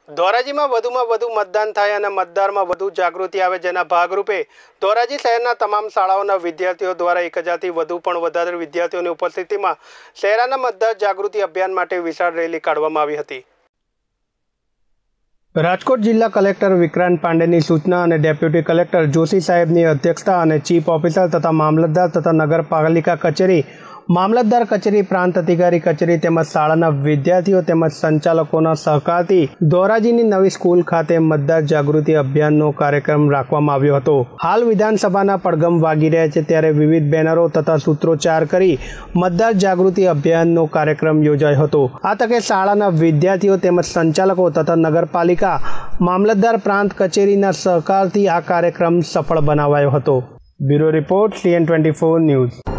ધોરાજીમાં વધુમાં વધુ મતદાન થાય અને મતદારમાં વધુ જાગૃતિ આવે, જેના ભાગરૂપે ધોરાજી શહેરના તમામ શાળાઓના વિદ્યાર્થીઓ દ્વારા 1000થી વધુ પણ વધારે વિદ્યાર્થીઓની ઉપસ્થિતિમાં શહેરના મતદાર જાગૃતિ અભિયાન માટે વિશાળ રેલી કાઢવામાં આવી હતી। રાજકોટ જિલ્લા કલેક્ટર વિક્રાંત પાંડેની સૂચના અને ડેપ્યુટી કલેક્ટર જોશી સાહેબની અધ્યક્ષતા અને ચીફ ઓફિસર તથા મામલતદાર તથા નગરપાલિકા કચેરી, મામલતદાર કચેરી, પ્રાંત અધિકારી કચેરી તેમજ શાળાના વિદ્યાર્થીઓ તેમજ સંચાલકોના સહકારથી ધોરાજીની નવી સ્કૂલ ખાતે મતદાર જાગૃતિ અભિયાનનો કાર્યક્રમ રાખવામાં આવ્યો હતો। હાલ વિધાનસભાના પડઘમ વાગી રહ્યા છે, ત્યારે વિવિધ બેનરો તથા સૂત્રોચ્ચાર કરી મતદાર જાગૃતિ અભિયાનનો કાર્યક્રમ યોજાયો હતો। આ તકે શાળાના વિદ્યાર્થીઓ તેમજ સંચાલકો તથા નગરપાલિકા, મામલતદાર, પ્રાંત કચેરીના સહકારથી આ કાર્યક્રમ સફળ બનાવાયો હતો। Bureau report CN24 news.